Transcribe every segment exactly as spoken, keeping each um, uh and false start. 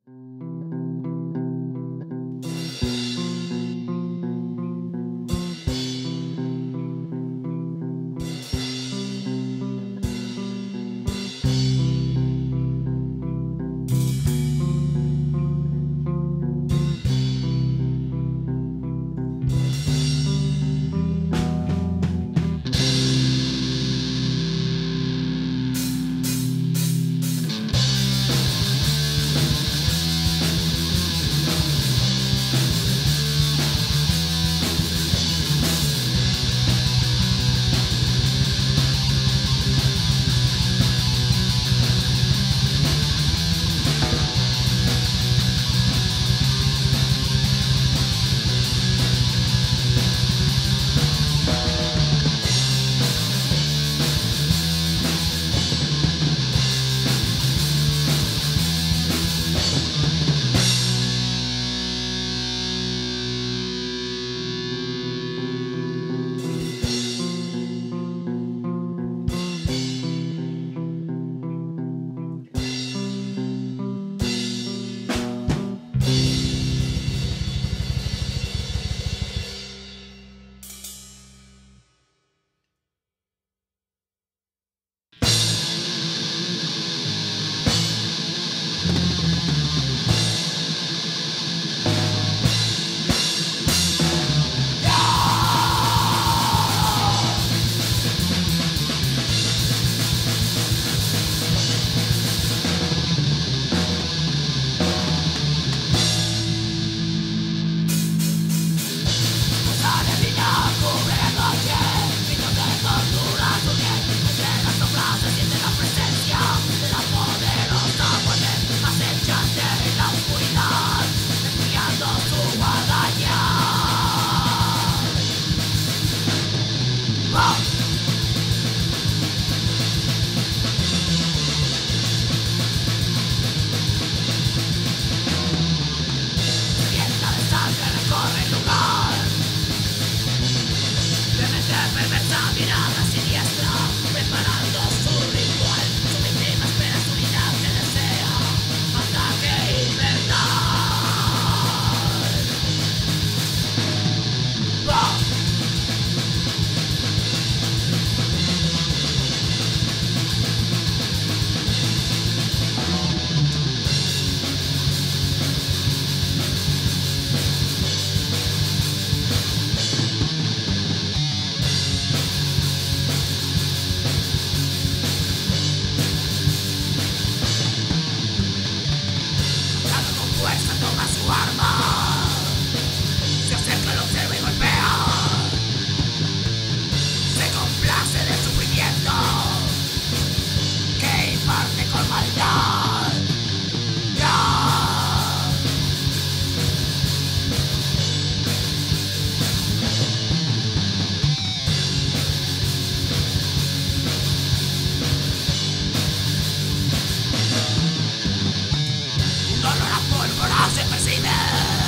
Se percibe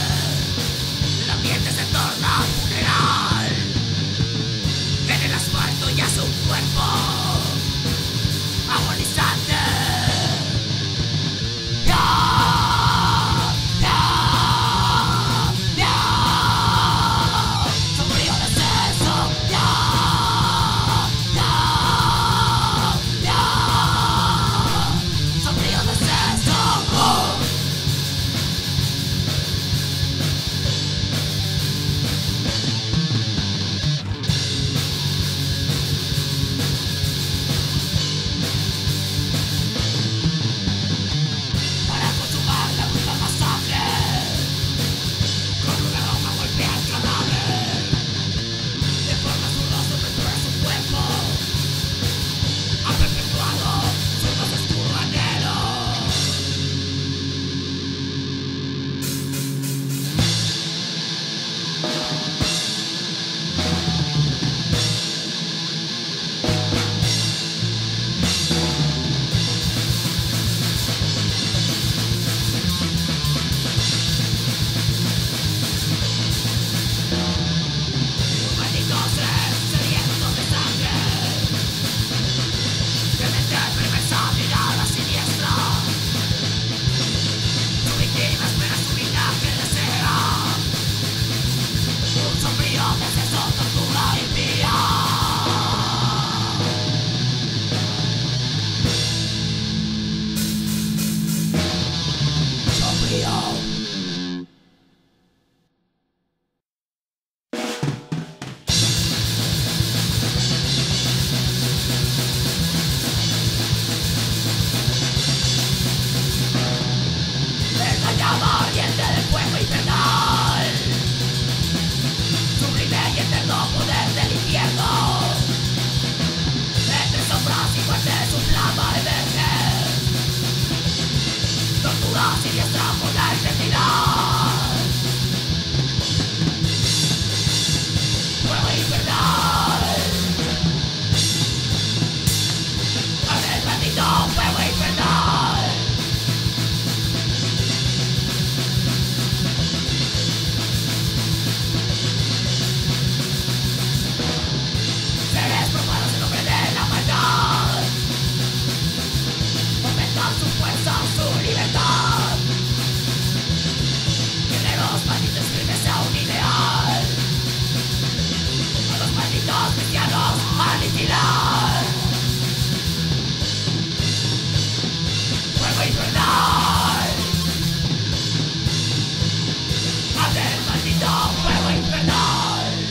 llama ardiente del fuego infernal, sublime y eterno poder del infierno. Entre sombras y muerte su flama emerge, tortura siniestra por la eternidad. Fuego infernal, arde el maldito fuego infernal. Seres profanos en nombre de la maldad aumentan su fuerza, su libertad. Guerreros malditos firmes a un ideal, a los malditos cristianos aniquilar. Fuego infernal, arde el maldito fuego infernal.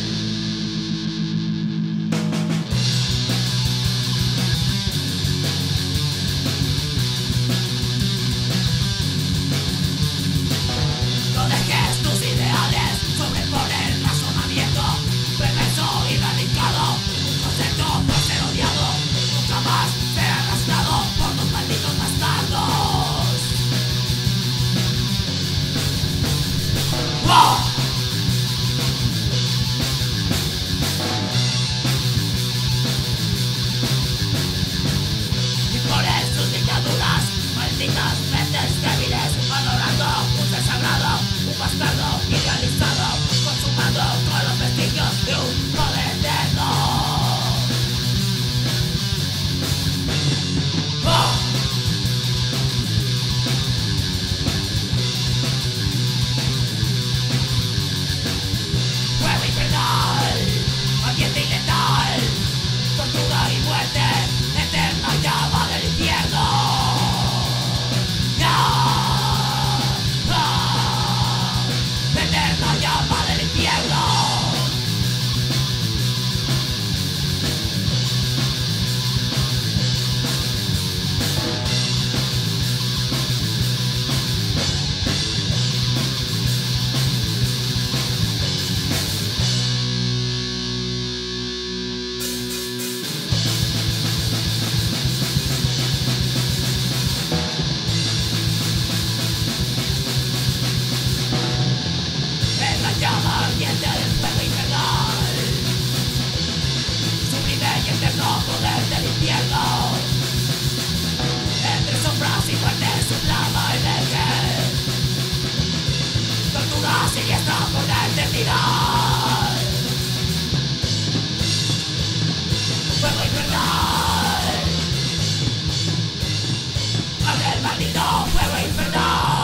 No dejes tus ideales sobreponer el razonamiento perverso y radicado. Un concepto por ser odiado nunca más será arrastrado por los malditos bastardos. ¡Wow! Y por sus dictaduras, malditas mentes débiles, adorando un ser sagrado, un bastardo idealizado, consumando con los vestigios de un poder eterno. ¡Oh! Fuego infernal, ardiente y letal, tortura y muerte, eterna llama del infierno. ¡Ah! ¡Ah! Eterna llama del infierno. Es la llama ardiente del fuego infernal, sublime y eterno poder del infierno. Entre sombras y muerte su flama emerge, tortura siniestra por la eternidad. Fuego infernal, arde el maldito fuego infernal.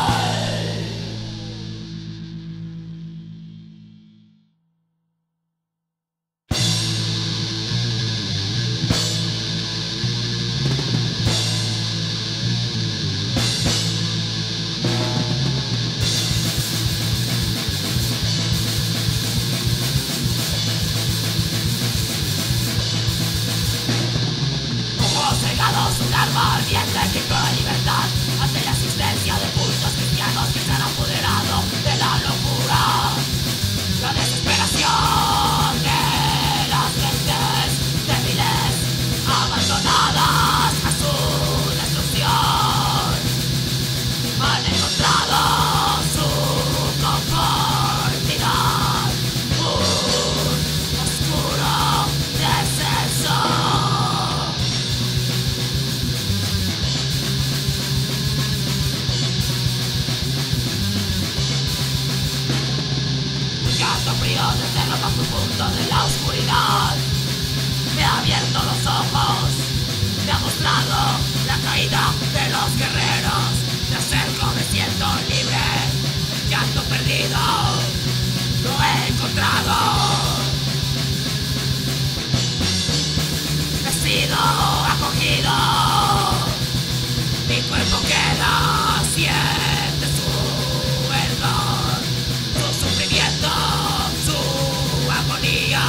Ojos cegados, un arma ardiente que implora libertad ante la existencia de cultos cristianos que se han apoderado de la locura. La desesperación de las mentes débiles, abandonadas a su destrucción, han encontrado su conformidad, un oscuro descenso. Gato frío desde lo más profundo de la oscuridad me ha abierto los ojos, me ha mostrado la caída de los guerreros. Me acerco, me siento libre, el llanto perdido lo he encontrado. He sido acogido, mi cuerpo queda, siente su verdor, su sufrimiento, su agonía.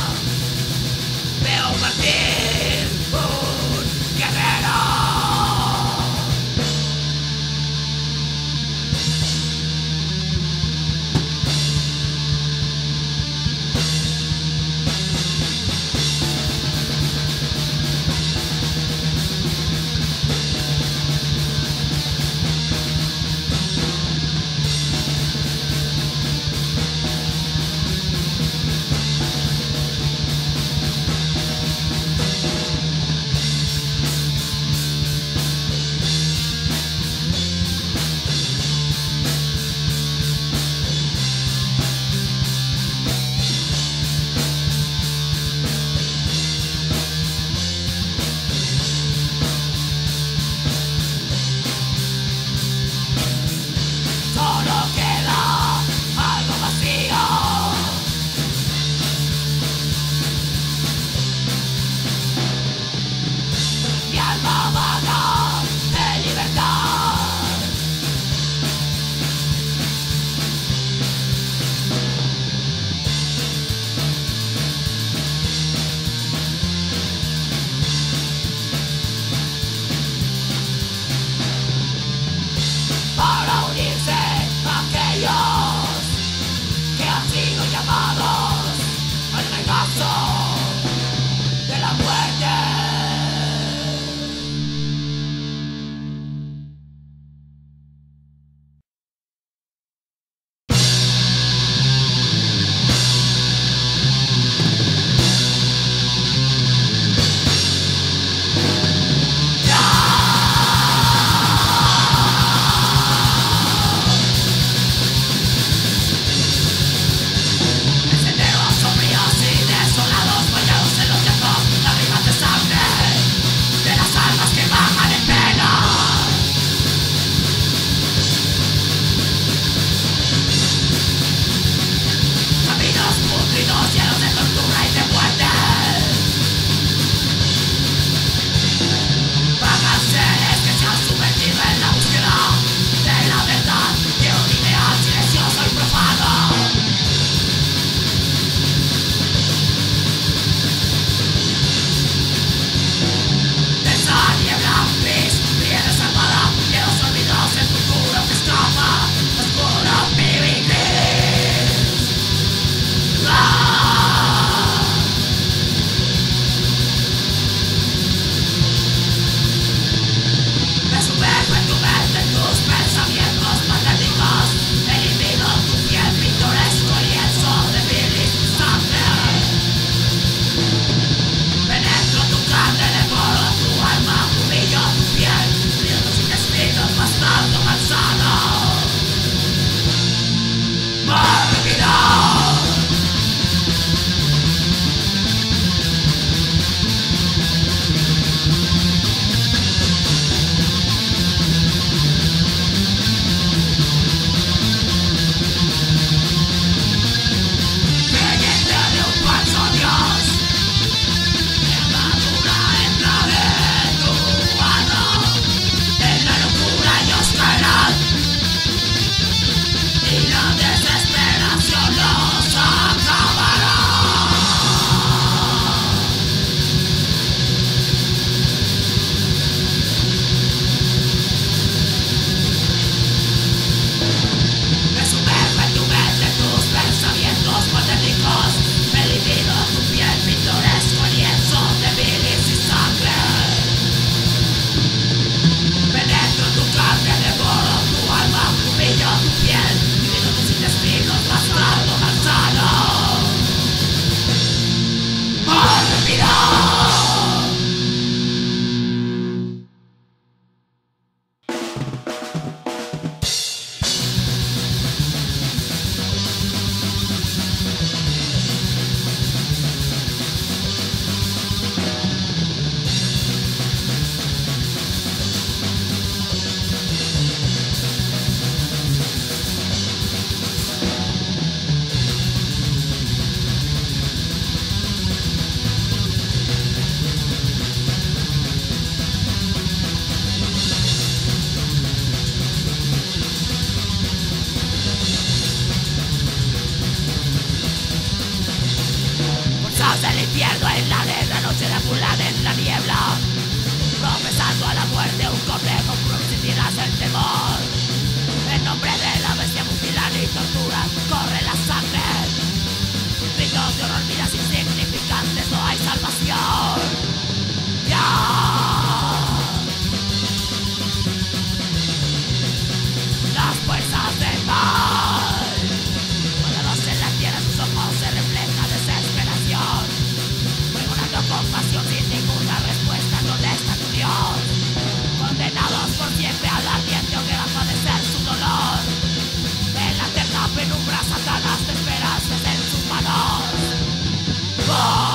Veo partir un guerrero. torturas corre la sangre. Gritos de horror, vidas insignificantes, no hay salvación. Ya. Las fuerzas del mal, cuando no se la tierra, sus ojos se refleja desesperación. Pregonando compasión sin ninguna respuesta, ¿dónde está tu Dios? Condenados por siempre al ardiente hoguera a padecer su dolor. En la eterna penumbra, Satanás te esperas desde en sus manos. ¡Oh!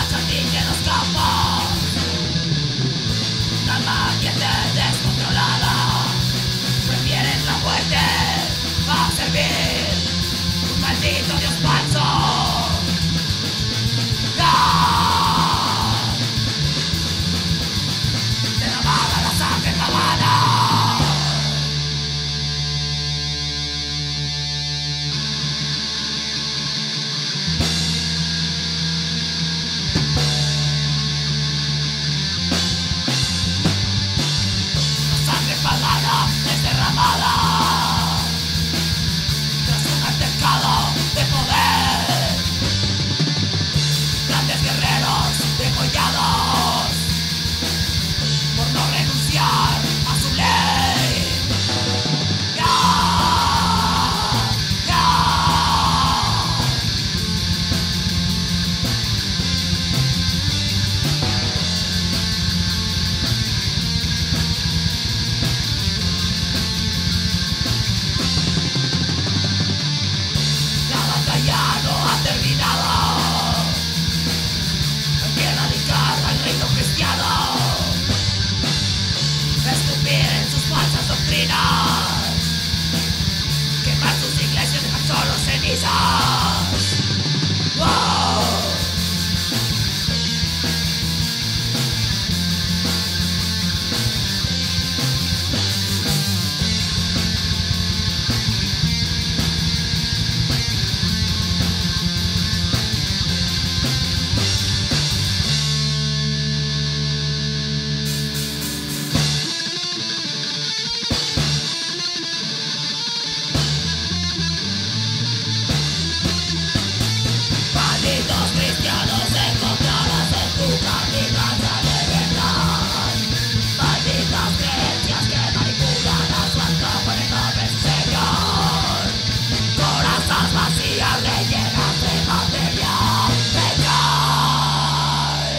Descontrolada cenizas. ¡Wow! Malditos cristianos, encontrarás en tu camino hacia la libertad. Malditas creencias que manipulan a su antojo en el nombre del Señor. Corazas vacías rellenas de material mental.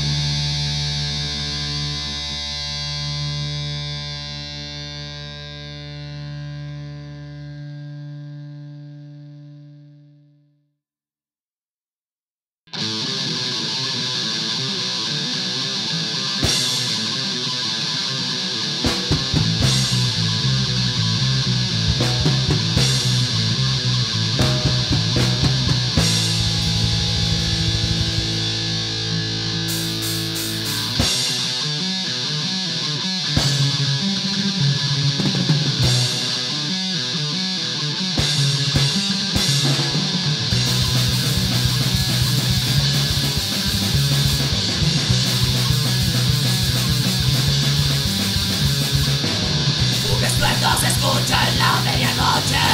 Se escucha en la medianoche,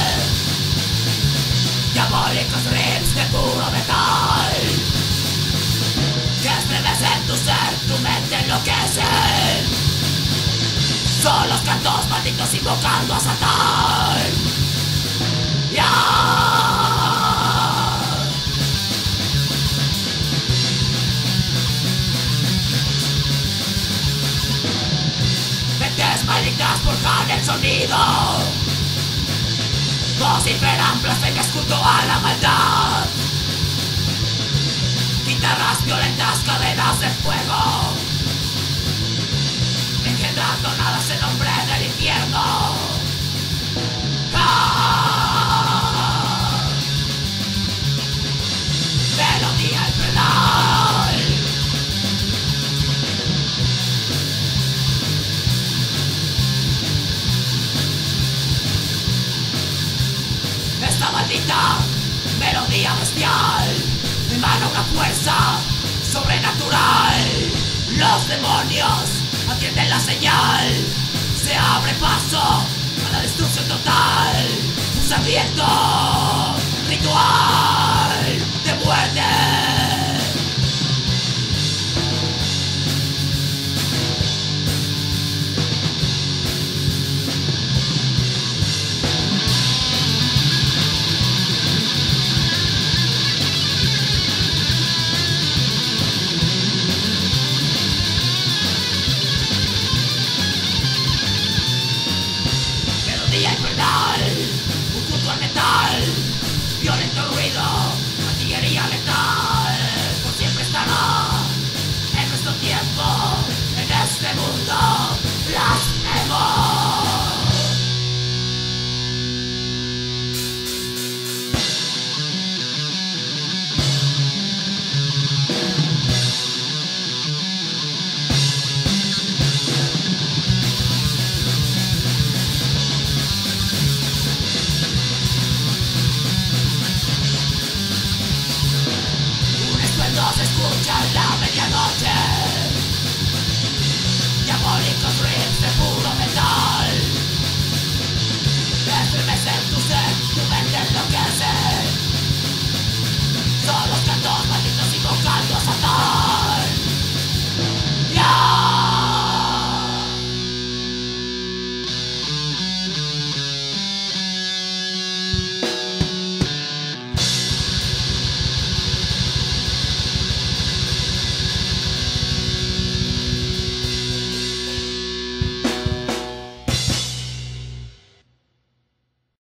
diabólicos riffs de puro metal que estremecen tu ser, tu mente enloquece. Son los cantos malditos invocando a Satán. ¡Ya! Malignas forjan el sonido, vociferan blasfemias junto a la maldad. Guitarras violentas, cadenas de fuego, engendrando nadas en nombre del infierno. ¡Ah! Melodía infernal. Esta maldita melodía bestial emana una fuerza sobrenatural. Los demonios atienden la señal. Se abre paso a la destrucción total. Un sangriento ritual de muerte. Infernal, un culto al metal, violento ruido, artillería letal, por siempre estará en nuestro tiempo, en este mundo blasfemo. Se escucha en la medianoche, diabólicos ruidos